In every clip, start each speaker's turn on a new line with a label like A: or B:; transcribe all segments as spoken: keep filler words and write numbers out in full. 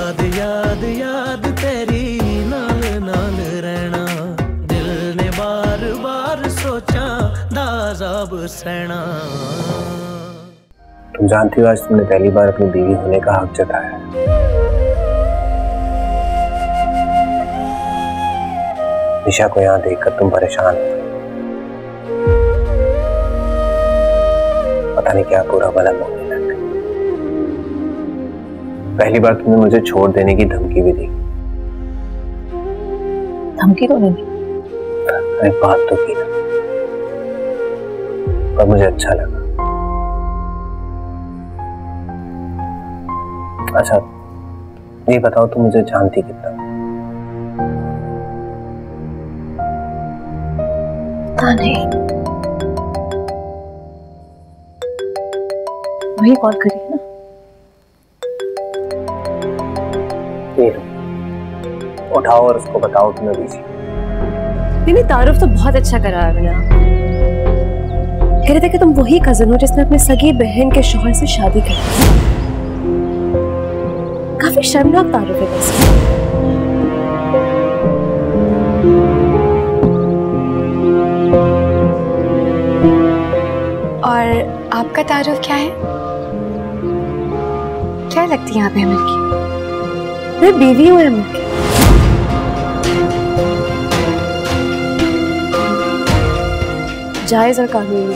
A: याद याद याद तेरी नाल नाल रहना, दिल ने बार बार सोचा दाज़ाब सहना।
B: तुम जानती हो आज तुमने पहली बार अपनी बीवी होने का हक जताया है। निशा को यहाँ देखकर तुम परेशान हो, पता नहीं क्या पूरा भला बोलने लग गए। पहली बार तुमने मुझे छोड़ देने की धमकी भी दी।
C: धमकी तो नहीं,
B: अरे बात तो की ना, पर मुझे अच्छा लगा। अच्छा ये बताओ तुम मुझे जानती कितना?
C: पता नहीं, वही कॉल करिए ना।
B: उठाओ और उसको बताओ कि मैं बिजी।
C: नहीं, तारुफ तो बहुत अच्छा करा है मैंने। कह रहे थे कि तुम वही कजन हो जिसने अपने सगी बहन के शौहर से शादी की। काफी शर्मनाक तारुफ है वैसे।
D: और आपका तारुफ क्या है? क्या लगती है आप अहमद की?
C: मैं बीवी हूँ अहमद की। जायज और कानूनी।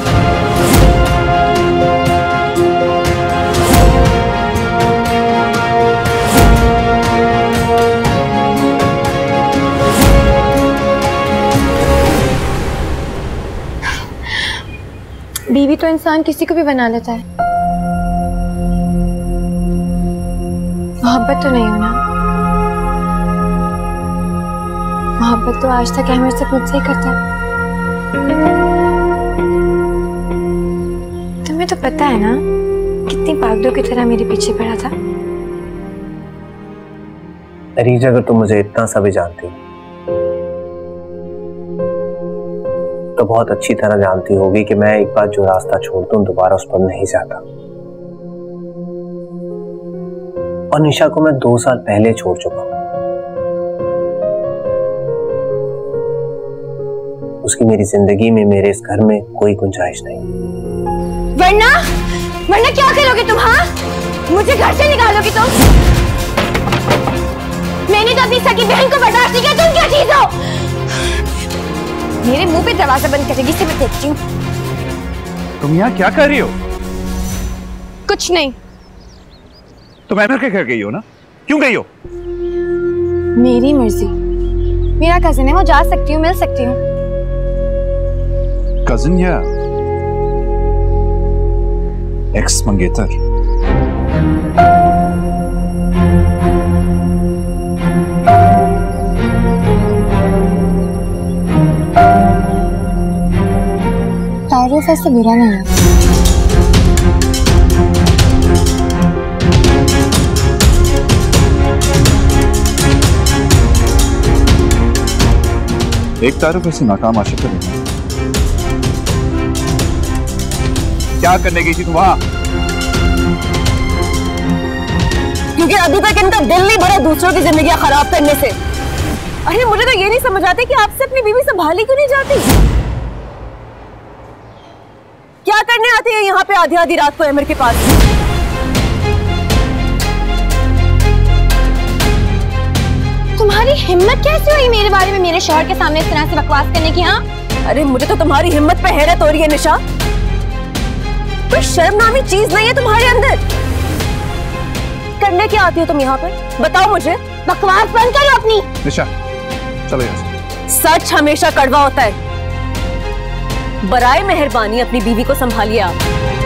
D: बीवी तो इंसान किसी को भी बना लेता है, मोहब्बत तो नहीं हो ना। मोहब्बत तो आज तक अहमद सिर्फ मुझसे ही करता है। तुम्हें तो पता है ना कितनी पागलों की तरह मेरे पीछे पड़ा था।
B: अरीज, अगर तुम मुझे इतना सा भी जानती तो बहुत अच्छी तरह जानती होगी कि मैं एक बार जो रास्ता छोड़ता हूं दोबारा उस पर नहीं जाता। और निशा को मैं दो साल पहले छोड़ चुका हूं। उसकी मेरी जिंदगी में, मेरे इस घर में कोई गुंजाइश नहीं।
D: वरना वरना क्या करोगे तुम? हाँ, मुझे घर से निकालोगे तुम? मैंने तो अपनी सगी बहन को बर्दाश्त नहीं किया, तुम क्या चीज हो? मेरे मुंह पे दरवाजा बंद करेगी से मैं देखती हूँ।
E: तुम यहाँ क्या कर रही हो?
D: कुछ नहीं।
E: तुम अहमद के घर गई हो ना? क्यों गई हो?
D: मेरी मर्जी। मेरा कजिन है, वो जा सकती हूँ, मिल सकती हूँ।
E: कजिन या एक्स मंगेतर?
D: तारुफ ऐसे बुरा नहीं है।
E: एक तारुफ ऐसे नाकाम आशिक है। क्या करने गई थी तुम वहां?
C: क्योंकि अभी तक इनका दिल नहीं भरा दूसरों की जिंदगियां खराब करने से। अरे मुझे तो ये नहीं समझ आते कि आपसे अपनी बीवी संभाली क्यों नहीं जाती? क्या करने आती है यहाँ पे आधी आधी रात को अमर के पास?
D: तुम्हारी हिम्मत कैसे हुई मेरे बारे में मेरे शौहर के सामने इस तरह से बकवास करने की? हाँ,
C: अरे मुझे तो तुम्हारी हिम्मत पे हैरत हो रही है निशा। कोई शर्म नामी चीज नहीं है तुम्हारे अंदर। करने क्या आती हो तुम यहाँ पर? बताओ मुझे।
D: बकवास बंद करो अपनी।
E: निशा चलो यहाँ से।
C: सच हमेशा कड़वा होता है। बराए मेहरबानी अपनी बीवी को संभालिए आप।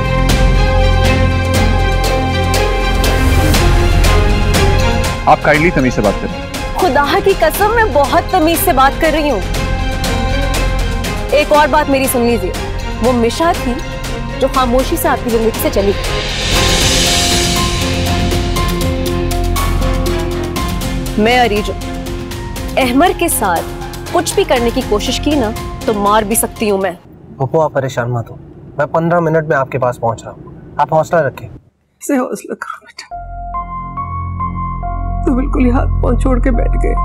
E: आप काइंडली तमीज से बात करें।
C: खुदा की कसम मैं बहुत तमीज से बात कर रही हूँ। एक और बात मेरी सुन लीजिए, वो मिशा थी जो खामोशी से आपकी जिंदगी से चली। मैं अरीज अहमर के साथ कुछ भी करने की कोशिश की ना तो मार भी सकती हूँ मैं।
B: पप्पू आप परेशान मत हो, मैं पंद्रह मिनट में आपके पास पहुंच रहा हूँ। आप हौसला रखें।
A: से हौसला करो बेटा,
C: तो बिल्कुल ही हाथ पांव छोड़ के बैठ गए।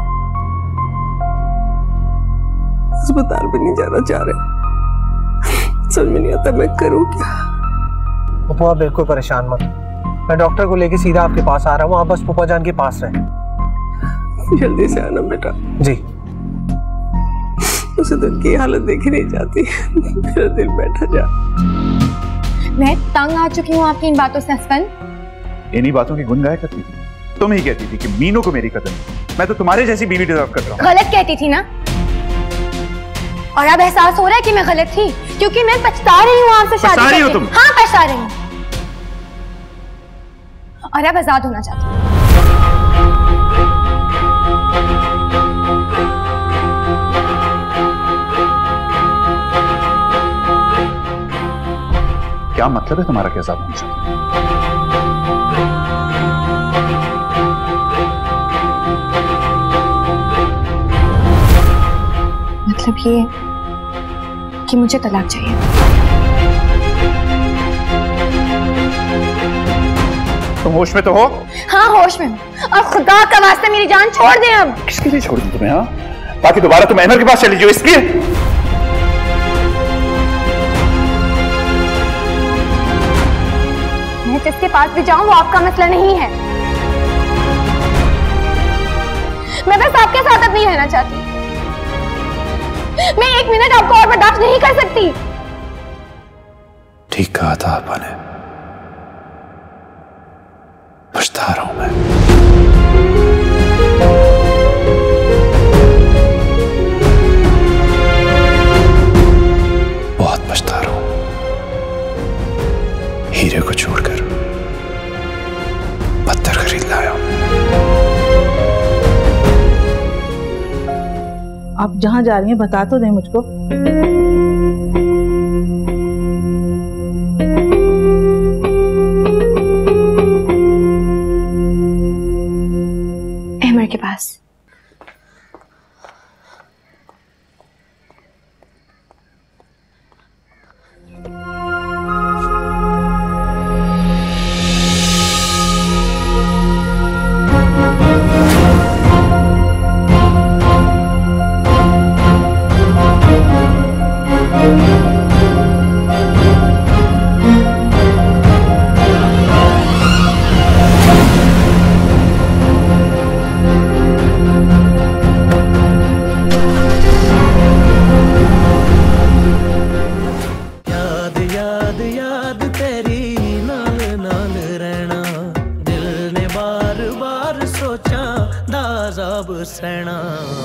C: अस्पताल भी नहीं जाना चाह रहे। समझ में नहीं आता मैं करूं क्या।
B: पप्पू आप बिल्कुल परेशान मत, मैं डॉक्टर को लेके सीधा आपके पास आ रहा हूँ। आप बस पप्पा जान के पास रहे।
C: जल्दी से आना बेटा।
B: जी।
C: उसे तो की हालत देखी नहीं जाती। मेरा दिल बैठा जा।
D: मैं तंग आ चुकी हूँ आपकी इन बातों से असफन।
E: इन्हीं बातों की गुन गाया करती थी। तुम ही कहती थी कि मीनू को मेरी कदर नहीं। मैं तो तुम्हारे जैसी बीवी डिजर्व कर रहा हूँ।
D: गलत कहती थी ना, और अब एहसास हो रहा है कि मैं गलत थी, क्योंकि मैं पछता रही हूँ आपसे शादी
E: पछता रही हो
D: करके।
E: तुम?
D: हाँ पछता रही हूँ, और अब आजाद होना चाहती हूँ।
E: क्या मतलब है तुम्हारा? कैसा होना चाहती हूँ?
D: मतलब ये कि मुझे तलाक चाहिए।
E: तुम होश में तो हो?
D: हाँ होश में हूँ, और खुदा का वास्ते मेरी जान छोड़ दें अब।
E: किसके लिए छोड़ दूं तुम्हें? हाँ, ताकि दोबारा तुम अहमद के पास चली जाओ, इसलिए?
D: मैं जिसके पास भी जाऊं वो आपका मसला नहीं है। मैं बस आपके साथ अब नहीं रहना चाहती। मैं एक मिनट आपको और बर्दाश्त नहीं कर सकती।
E: ठीक कहा था आपा ने, पछता रहा हूं मैं। बहुत पछता रहा हूं, हीरे को छोड़कर पत्थर खरीद लाया हूं।
F: आप जहां जा रही हैं बता तो दें मुझको।
D: अहमद के पास।
A: सहना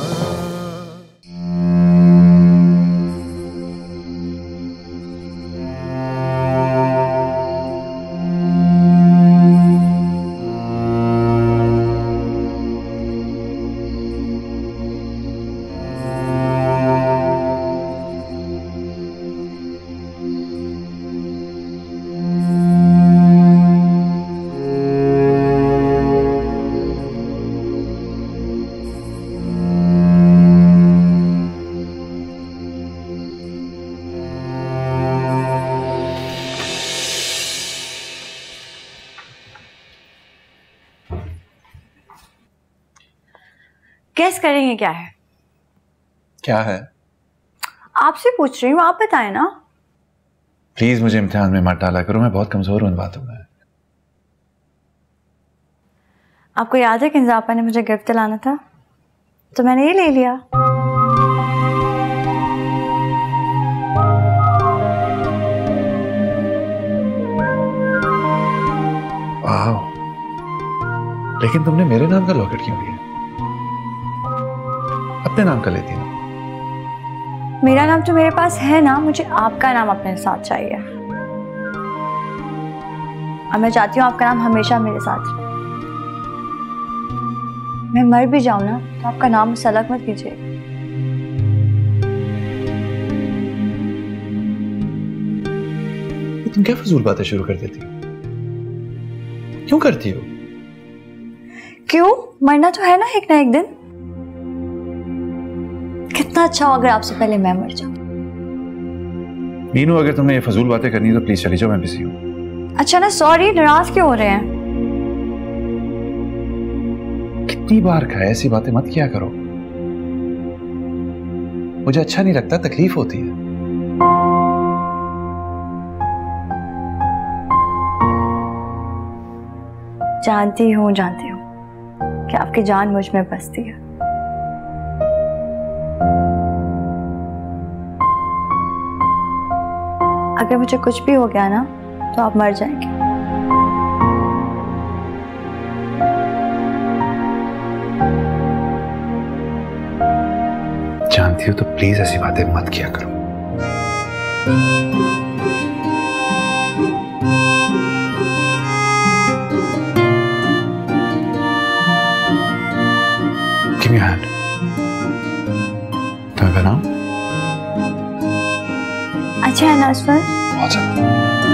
G: गेस करेंगे क्या है?
E: क्या है?
G: आपसे पूछ रही हूँ, आप बताएं ना।
E: प्लीज मुझे इम्तिहान में मत डाला करो, मैं बहुत कमजोर हूं इन बातों में।
G: आपको याद है किंजा आपा ने मुझे गिफ्ट दिलाना था, तो मैंने ये ले लिया।
E: वाह, लेकिन तुमने मेरे नाम का लॉकेट क्यों लिया? अपने नाम का लेती ना।
G: मेरा नाम तो मेरे पास है ना, मुझे आपका नाम अपने साथ चाहिए। और मैं चाहती हूँ आपका नाम हमेशा मेरे साथ रहे। मैं मर भी जाऊं ना तो आपका नाम मुझसे अलग मत कीजिए।
E: तुम क्या फजूल बातें शुरू कर देती हो? क्यों करती हो?
G: क्यों? मरना तो है ना एक ना एक दिन। कितना अच्छा हो अगर आपसे पहले मैं मर जाऊं।
E: मीनू, अगर तुमने ये फजूल बातें करनी तो प्लीज चली जाओ, मैं बिजी हूं।
G: अच्छा ना, सॉरी, नाराज क्यों हो रहे हैं?
E: कितनी बार कहा है ऐसी बातें मत किया करो, मुझे अच्छा नहीं लगता, तकलीफ होती है।
G: जानती हूँ जानती हूँ कि आपकी जान मुझ में बसती है। अगर मुझे कुछ भी हो गया ना तो आप मर जाएंगे।
E: जानती हो तो प्लीज ऐसी बातें मत किया करो। Give me your hand. तुम्हें बनाऊं?
G: अच्छा है ना असफर?
E: बहुत ज्यादा।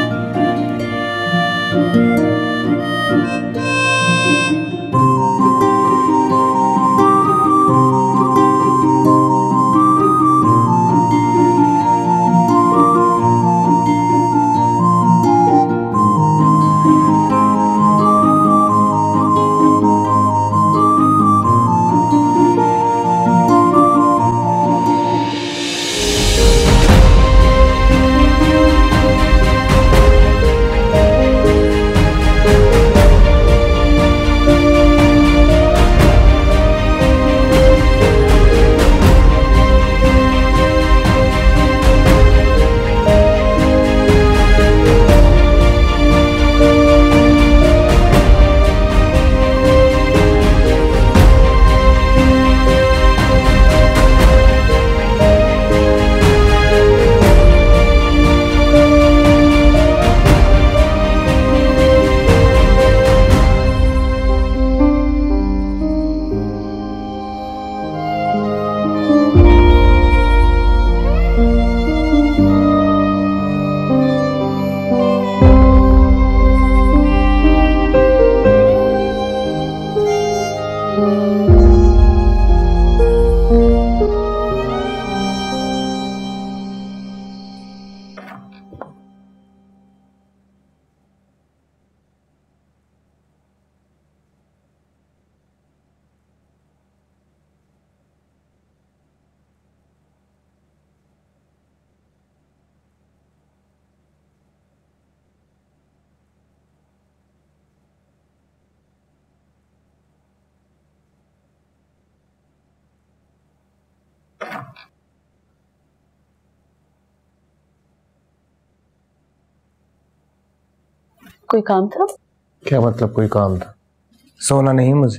C: कोई काम था?
B: क्या मतलब कोई काम था? सोना नहीं मुझे।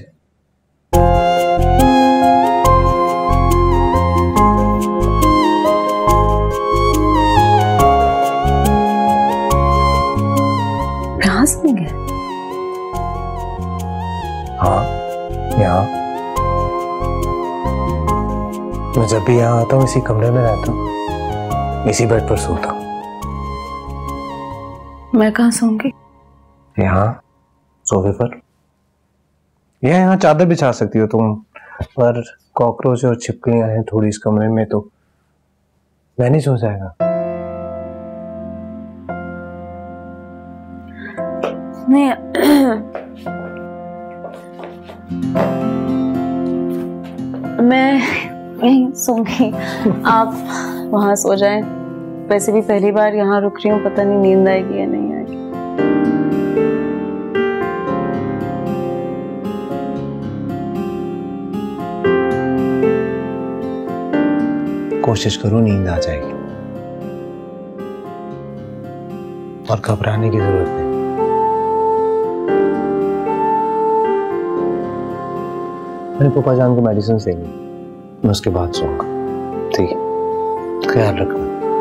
C: कहाँ सोएंगे?
B: हाँ, यहाँ। मैं जब भी यहाँ आता हूँ इसी कमरे में रहता हूँ, इसी बेड पर सोता हूँ।
C: मैं कहाँ सोऊंगी?
B: यहाँ सोफे पर, या यहाँ चादर बिछा सकती हो तुम, पर कॉकरोच और छिपकलियां हैं थोड़ी इस कमरे में तो मैनेज हो जाएगा।
C: नहीं मैं यहीं सोऊंगी, आप वहां सो जाएं। वैसे भी पहली बार यहाँ रुक रही हूँ, पता नहीं नींद आएगी या नहीं आएगी।
B: कोशिश करो नींद आ जाएगी, और घबराने की जरूरत नहीं। मैंने पापा जान को मेडिसिन देंगे, मैं उसके बाद सोऊंगा। ठीक है, ख्याल रखना।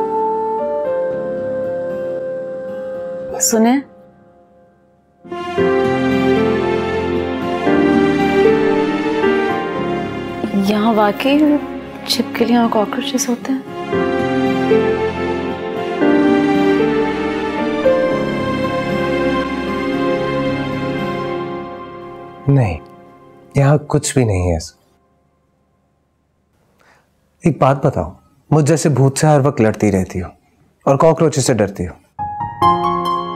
C: सुने, यहाँ वाकई छिपकलियां और कॉकरोचेस होते हैं?
B: नहीं, यहाँ कुछ भी नहीं है ऐसा। एक बात बताओ, मुझ जैसे भूत से हर वक्त लड़ती रहती हो और कॉकरोचेस से डरती हो।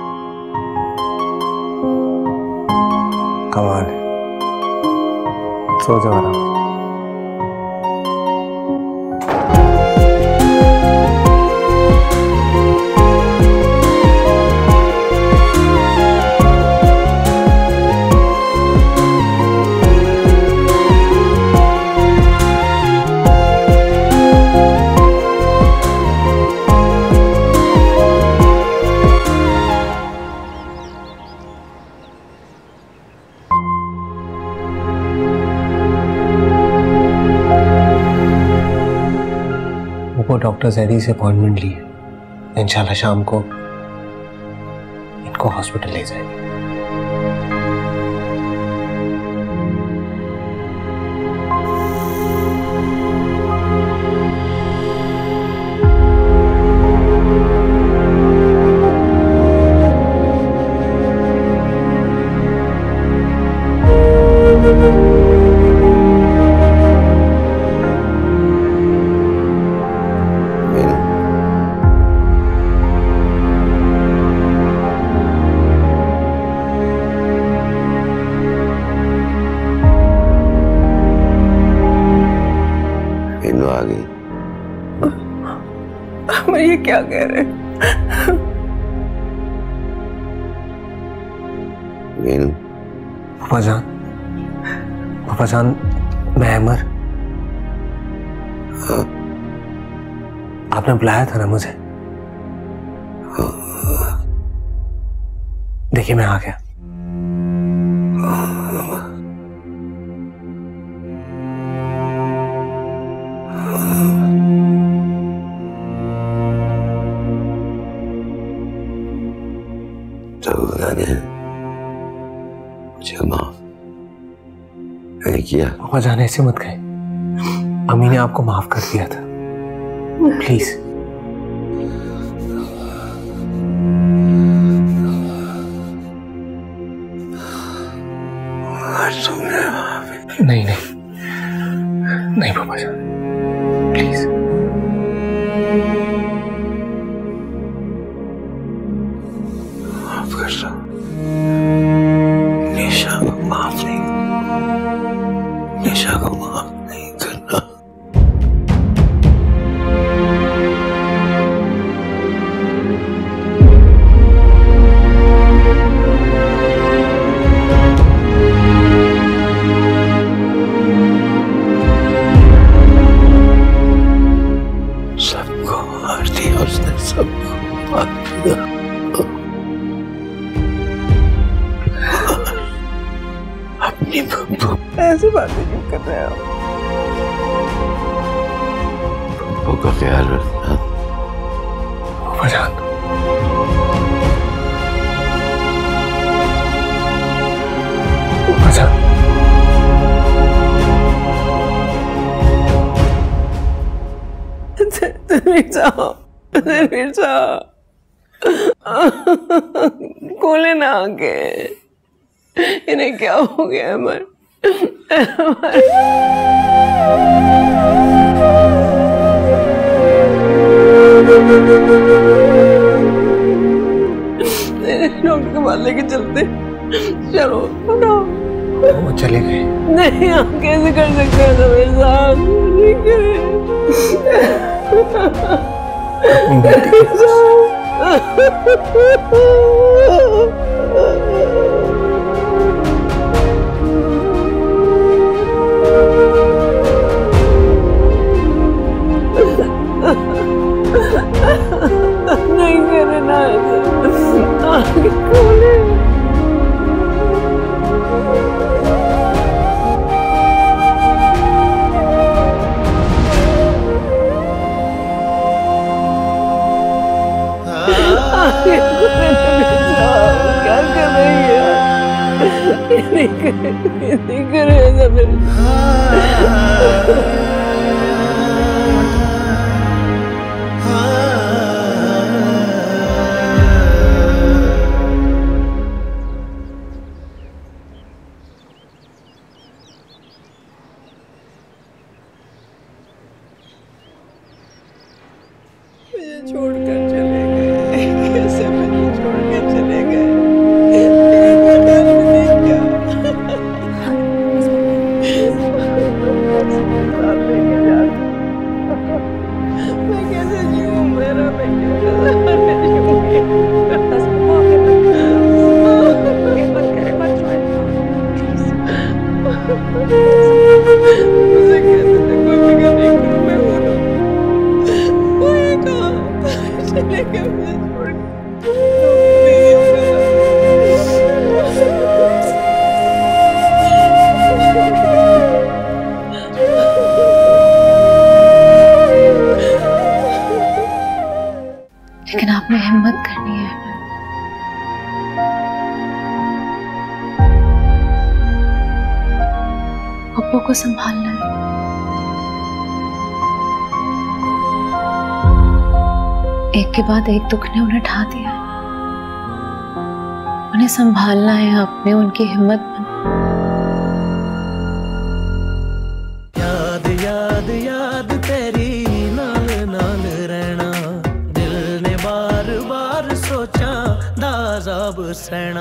B: कमाल है। सो जाओ आराम से। वो डॉक्टर जैदी से अपॉइंटमेंट ली है, इंशाल्लाह शाम को इनको हॉस्पिटल ले जाएंगे।
H: आ गई।
I: मैं ये क्या कह रहे हैं?
H: मीनू,
B: पापा जान, पापा जान, मैं अमर।
H: हाँ?
B: आपने बुलाया था ना मुझे?
H: हाँ।
B: देखिए मैं आ गया।
H: तो मैंने मुझे माफ नहीं किया।
B: पापा जान ऐसे मत कहे, अम्मी ने आपको माफ कर दिया था, प्लीज। नहीं नहीं नहीं पापा जान, प्लीज।
H: माफ कर रहा हूं, निशा को माफ नहीं, निशा को माफ नहीं करना। सबको मार दिया उसने, सबको मार दिया। अपनी बब्बू,
I: ऐसी बातें क्यों कर रहे हो?
H: बब्बू का ख्याल रखना।
B: पापा जान, पापा जान,
I: तनवीर साहब, तनवीर साहब, खोले ना आके। इन्हें क्या हो गया अमर? डॉक्टर के पास लेके चलते। चलो उठो।
B: वो चले गए।
I: नहीं, आप कैसे कर सकते हैं तनवीर साहब? नहीं करें। नहीं करे ना, आगे खोले। क्या कर रही है? नहीं करे, नहीं करे ऐसा मेरे छोड़कर चले गए। कैसे मुझे छोड़कर चले गए? एक बार नहीं क्या? मुझे कहते थे कोई फिक्र नहीं करो, मैं हूं ना। वो ये कहा चले गए मुझे छोड़ के।
C: लेकिन आपने हिम्मत करनी है। पप्पू को संभालना है। एक के बाद एक दुख ने उन्हें ढा दिया। उन्हें संभालना है, आपने उनकी हिम्मत बन।
A: याद याद याद तेरी नाल नाल रहना, दिल ने बार बार सोचा दाज़ाब सहना।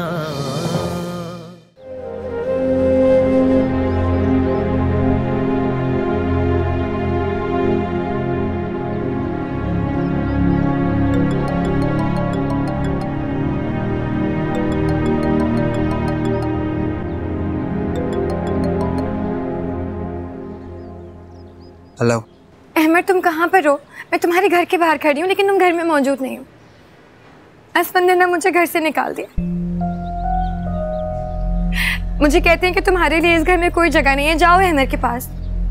B: हेलो
D: अहमद, तुम कहाँ पर हो? मैं तुम्हारे घर के बाहर खड़ी हूँ लेकिन तुम घर में मौजूद नहीं हो। असफन ने ना मुझे घर से निकाल दिया। मुझे कहते हैं कि तुम्हारे लिए इस घर में कोई जगह नहीं है, जाओ अहमद के पास।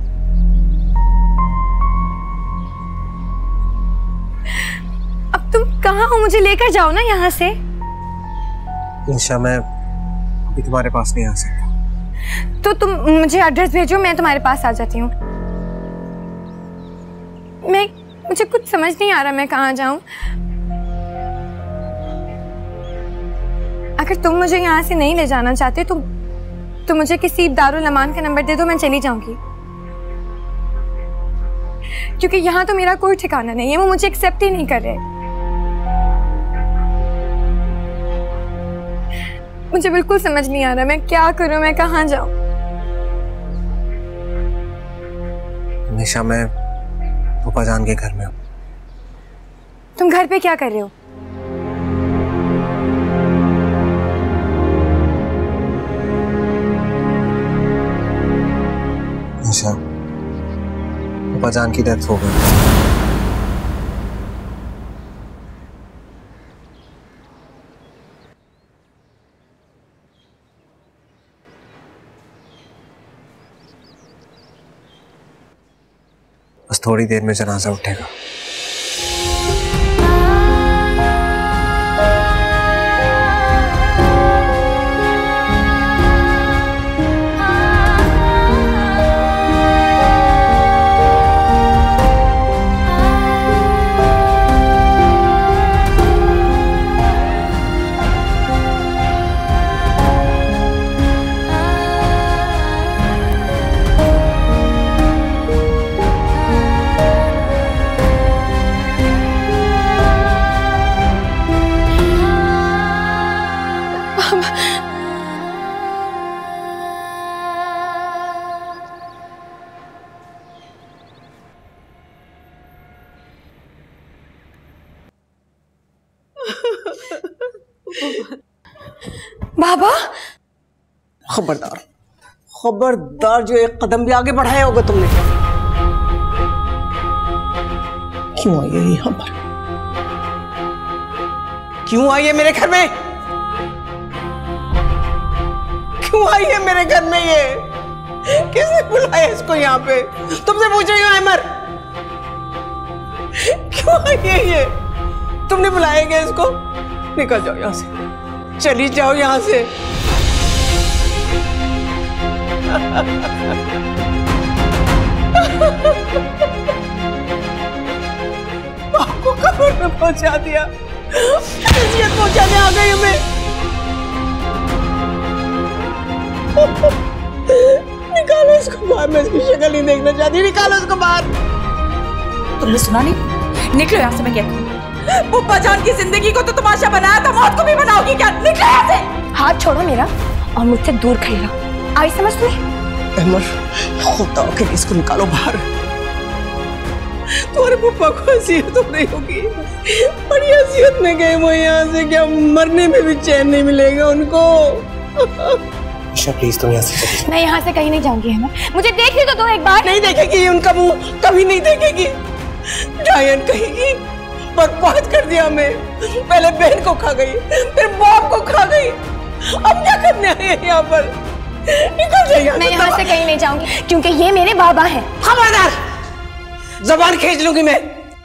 D: अब तुम कहाँ हो? मुझे लेकर जाओ ना यहाँ से।
B: इंशा, मैं अभी तुम्हारे पास नहीं आ सकता।
D: तो तुम मुझे एड्रेस भेजो, मैं तुम्हारे पास आ जाती हूँ। मैं मुझे कुछ समझ नहीं आ रहा मैं कहाँ जाऊं। अगर तुम मुझे यहाँ से नहीं ले जाना चाहते तो तो मुझे किसी दारुल अमान का नंबर दे दो, मैं चली जाऊंगी। क्योंकि यहाँ तो मेरा कोई ठिकाना नहीं है, वो मुझे एक्सेप्ट ही नहीं कर रहे। मुझे बिल्कुल समझ नहीं आ रहा मैं क्या करूं, मैं कहाँ जाऊं।
B: निशा, मैं फूफा जान के घर में हूँ।
D: तुम घर पे क्या कर रहे हो?
B: निशा, फूफा जान की डेथ हो गई। बस थोड़ी देर में जनाजा उठेगा।
D: बाबा,
I: खबरदार खबरदार, जो एक कदम भी आगे बढ़ाया होगा तुमने। क्यों आई है यहाँ पर? क्यों आई है मेरे घर में? क्यों आई है मेरे घर में? ये किसने बुलाया इसको यहाँ पे? तुमसे पूछ रही हूँ अमर, क्यों आई है ये? तुमने बुलाया क्या इसको? निकल जाओ यहाँ से, चली जाओ यहाँ से। आपको कब्र में पहुंचा दिया, नसीहत पहुंचाने आ गई हमें। निकालो इसको बाहर, मैं इसकी शक्ल नहीं देखना चाहती। निकालो इसको बाहर।
J: तुमने सुना नहीं? निकलो यहाँ से, मैं कहती हूँ। पुप्पा जान की जिंदगी को तो तमाशा बनाया था, मौत को भी बनाओगी क्या? निकलो यहाँ से।
D: हाथ छोड़ो मेरा और मुझसे दूर खड़ी रहो। आई समझ तुम्हें?
I: अमर, खुदा के लिए इसको निकालो बाहर। तुम्हारे पुप्पा को हसीयत हो रही होगी, बड़ी हसीयत में गए वो यहाँ से, क्या मरने में भी चैन नहीं मिलेगा उनको।
B: ईशा प्लीज तुम यहाँ से चली।
D: मैं यहाँ से कहीं नहीं जाऊंगी है, मुझे देखने तो दो एक बार।
I: नहीं देखेगी उनका मुंह, कभी नहीं देखेगी। डायन कहेगी बर्बाद कर दिया हमें, पहले बहन को खा गई, फिर बाप को खा गई, अब क्या करने आए हैं यहाँ पर? निकल जाइए।
D: मैं यहाँ से कहीं नहीं जाऊंगी क्योंकि ये मेरे बाबा हैं।
I: खबरदार, जबान खींच लूंगी मैं।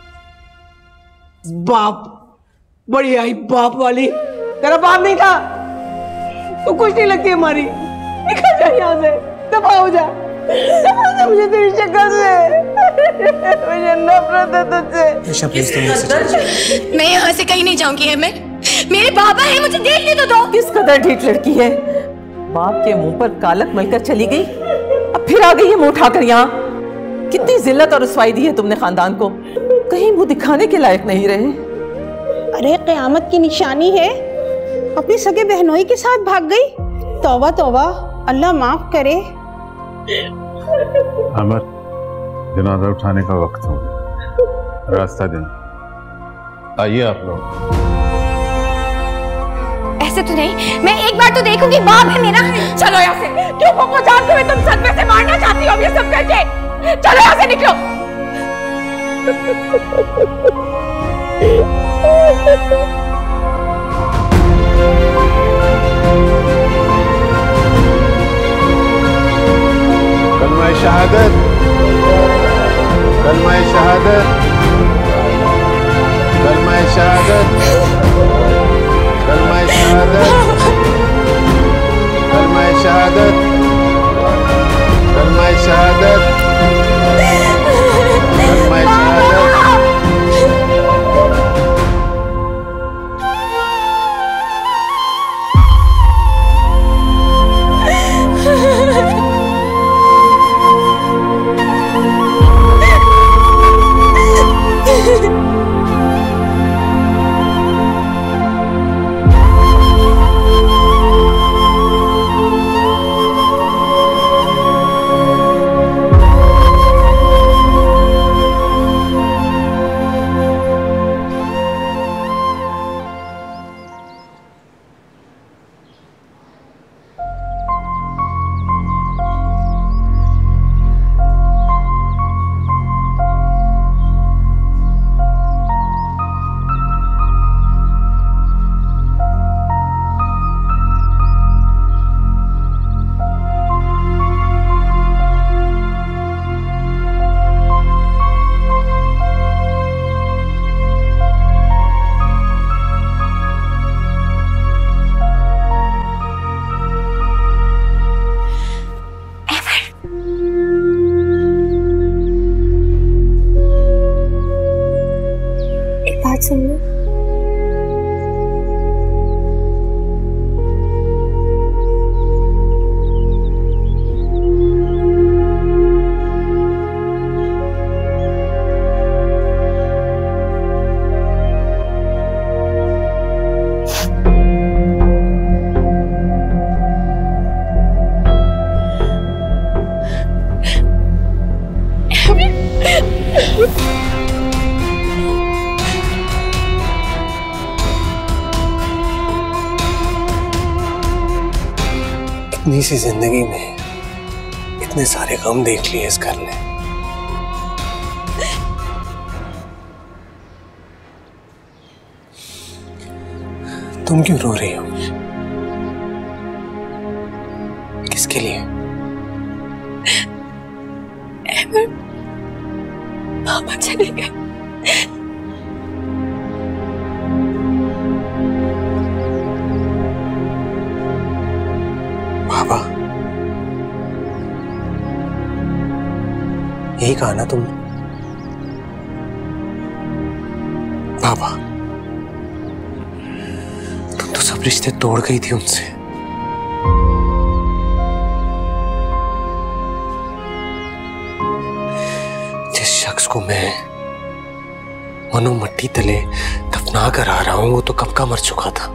I: बाप, बड़ी आई बाप वाली। तेरा बाप नहीं था तो कुछ नहीं लगती हमारी। निकल जा यहाँ से, दफा हो जा, दफा हो जा मुझे तेरी शक्ल से। मुझे नफरत है तुझसे।
B: ईशा प्लीज तुम यहाँ से चली।
D: मैं यहाँ से कहीं नहीं जाऊंगी है, मैं मेरे बाबा हैं, मुझे देखने तो दो।
K: किस कदर ढीठ लड़की है, बाप के मुंह पर कालक मलकर चली गई, अब फिर आ गई है मुंह उठाकर यहाँ। कितनी जिल्लत और रुसवाई दी है तुमने खानदान को, कहीं मुंह दिखाने के लायक नहीं रहे।
F: अरे क़यामत की निशानी है, अपनी सगे बहनोई के साथ भाग गई। तौबा तौबा, अल्लाह माफ करे।
E: अमर, जनाजा उठाने का वक्त हो गया, रास्ता दें। आइए आप लोग।
D: ऐसे तो नहीं, मैं एक बार तो देखूंगी, बाप है मेरा।
J: चलो यहाँ से। क्यों पप्पू जान तुम्हें तुम सदमे से मारना चाहती हो अब ये सब करके? चलो यहाँ से निकलो।
E: कलमा शहादत, कलमा शहादत, कलमा शहादत, कलमा शहादत, कलमा शहादत, कलमा शहादत, कलमा शहादत।
D: सुन लो।
B: इतनी सी जिंदगी में इतने सारे गम देख लिए इस घर ने। तुम क्यों रो रही हो? किसके लिए?
D: पापा चले गए।
B: बाबा, यही कहा ना तुमने? बाबा, तुम तो सब रिश्ते तोड़ गई थी उनसे। जिस शख्स को मैं मनो मट्टी तले दफना कर आ रहा हूं, वो तो कब का मर चुका था।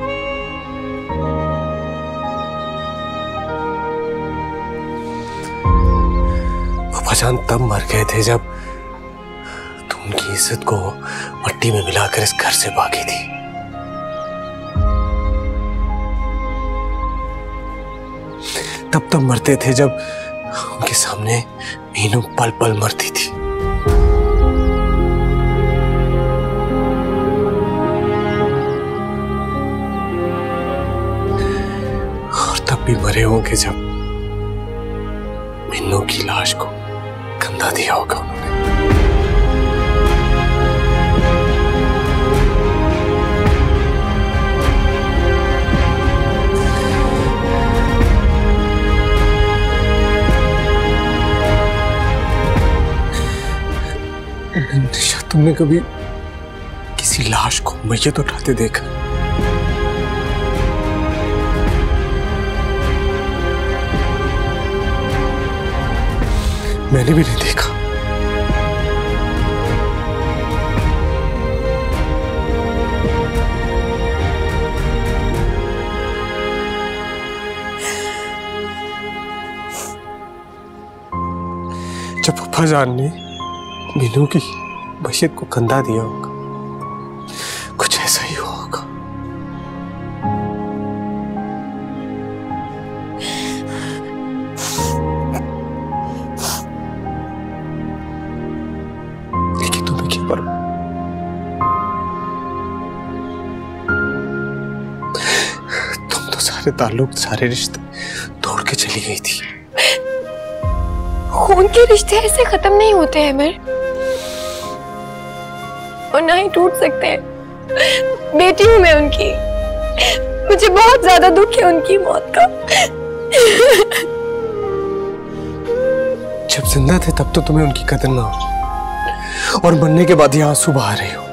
B: जान तब मर गए थे जब तुम उनकी इज्जत को मट्टी में मिलाकर इस घर से भागी थी। तब तब मरते थे जब उनके सामने मीनू पल पल मरती थी। और तब भी मरे होंगे जब मीनू की लाश को कंधा दिया होगा उन्होंने। निशा, तुमने कभी किसी लाश को मैयत उठाते देखा? मैंने भी नहीं देखा। जब पप्पा जान ने मीनू की मैयत को कंधा दिया होगा, कुछ ऐसा ही होगा। लेकिन तुम्हें क्या परवाह? तुम तो सारे ताल्लुक, सारे रिश्ते तोड़ के चली गई थी।
D: खून के रिश्ते ऐसे खत्म नहीं होते हैं अमर, और ना ही टूट सकते हैं। बेटी हूं मैं उनकी, मुझे बहुत ज्यादा दुख है उनकी मौत का।
B: जब जिंदा थे तब तो तुम्हें उनकी कदर ना हो, और मरने के बाद ये आंसू बहा रहे हो।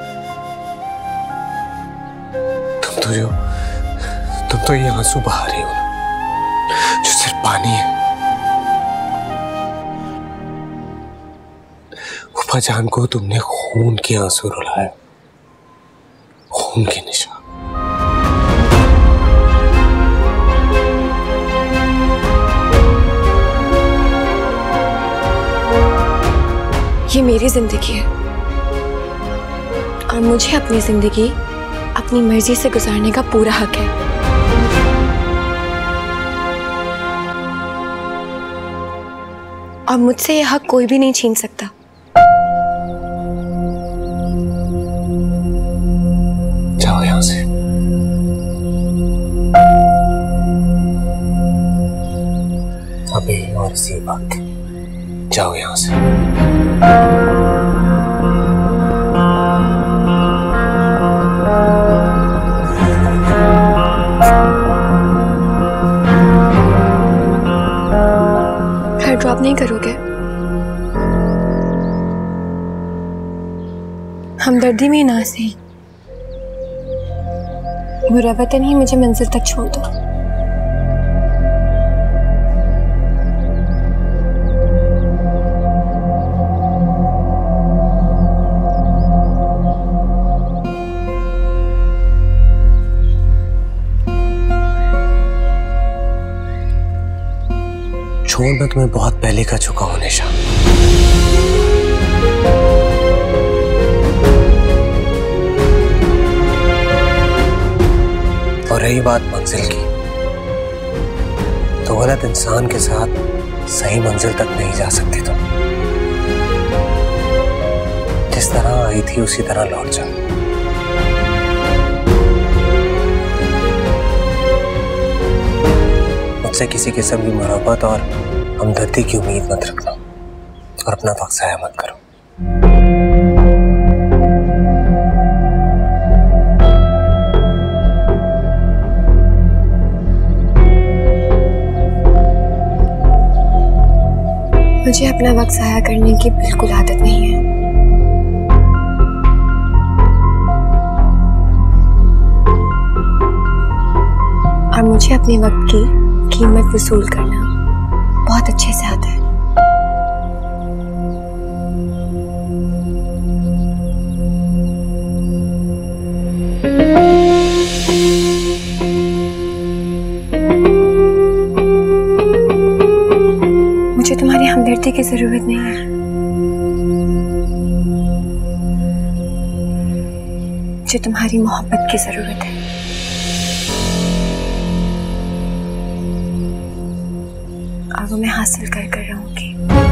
B: तुम तो जो तुम तो ये आंसू बहा रही हो ना, जो सिर्फ पानी है। फूफा जान को तुमने खून के आंसू रुलाए, खून के निशान।
D: ये मेरी जिंदगी है, और मुझे अपनी जिंदगी अपनी मर्जी से गुजारने का पूरा हक है। और मुझसे यह हक कोई भी नहीं छीन सकता।
B: जाओ यहां से। अभी और इसी वक्त जाओ यहां से।
D: घर ड्रॉप नहीं करोगे? हमदर्दी में ना सही, मुरवतन ही मुझे मंजिल तक छोड़ दो।
B: छोड़, मैं तुम्हें बहुत पहले का चुका हूं निशा। और रही बात मंजिल की, तो गलत इंसान के साथ सही मंजिल तक नहीं जा सकती तुम। जिस तरह आई थी उसी तरह लौट जाओ। मुझसे किसी किस्म की मोहब्बत और हमदर्दी की उम्मीद मत रखना, और अपना वक्त ज़ाया मत करो।
D: मुझे अपना वक्त ज़ाया करने की बिल्कुल आदत नहीं है। और मुझे अपने वक्त की कीमत वसूल करना बहुत अच्छे से आता है। मुझे तुम्हारी हमदर्दी की जरूरत नहीं है, मुझे तुम्हारी मोहब्बत की जरूरत है। वो मैं हासिल कर कर रहूंगी।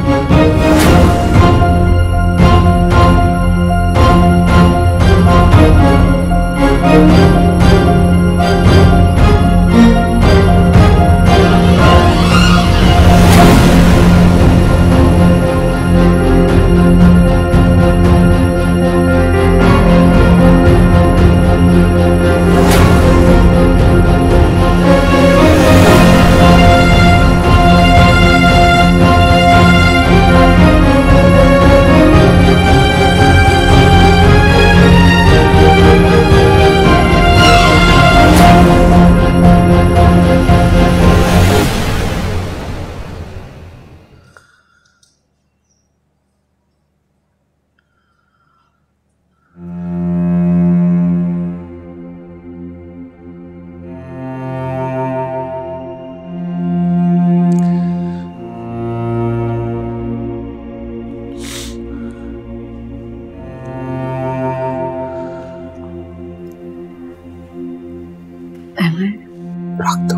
B: रख दो।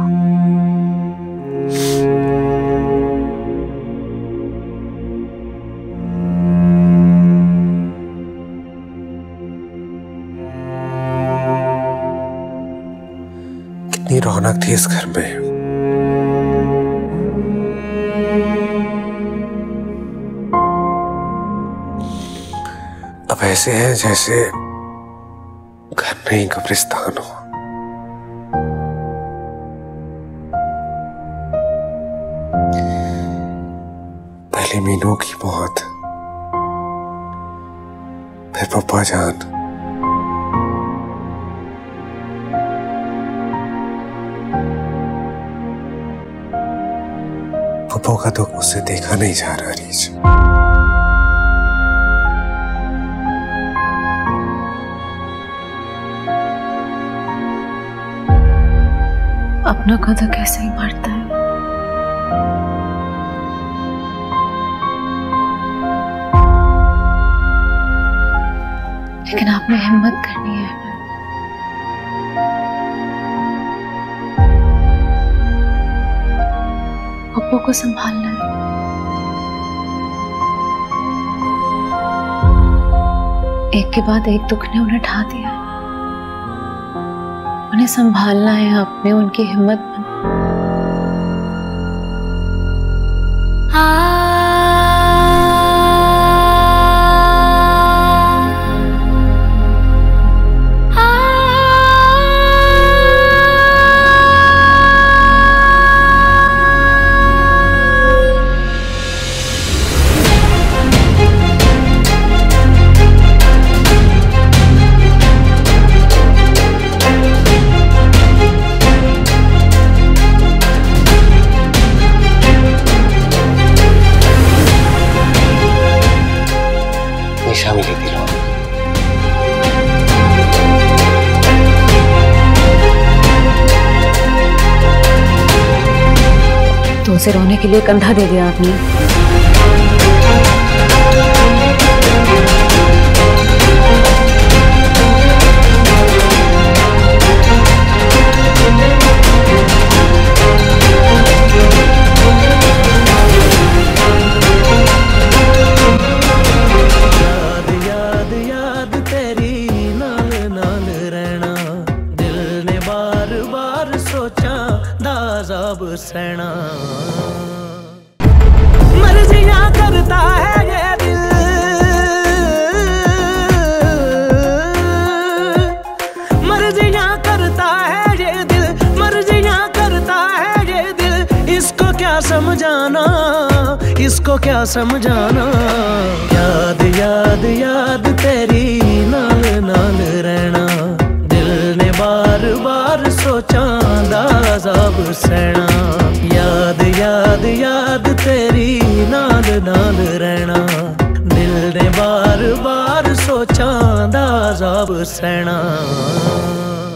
B: कितनी रौनक थी इस घर में। अब ऐसे है जैसे घर नहीं कब्रिस्तान हो। पहले मीनू की मौत, फिर पप्पा जान, पप्पा का दुख मुझसे देखा नहीं जा रहा रीच।
C: अपना खुदा कैसे ही मरता है। लेकिन आपने हिम्मत करनी है। पप्पू को संभालना है। एक के बाद एक दुख ने उन्हें ढा दिया। उन्हें संभालना है, आपने उनकी हिम्मत बन।
B: मिली दिलों
C: तो उसे रोने के लिए कंधा दे दिया आपने।
A: सहना मर्जियां करता है ये दिल, मर्जियां करता है ये दिल, मर्जियां करता है ये दिल। इसको क्या समझाना, इसको क्या समझाना। याद याद याद तेरी नाल नाल रहना। दिल ने बार बार सोचा दाज़ाब सहना। याद याद याद तेरी नाल नाल रहना। दिल ने बार बार सोचा दाज़ाब सहना।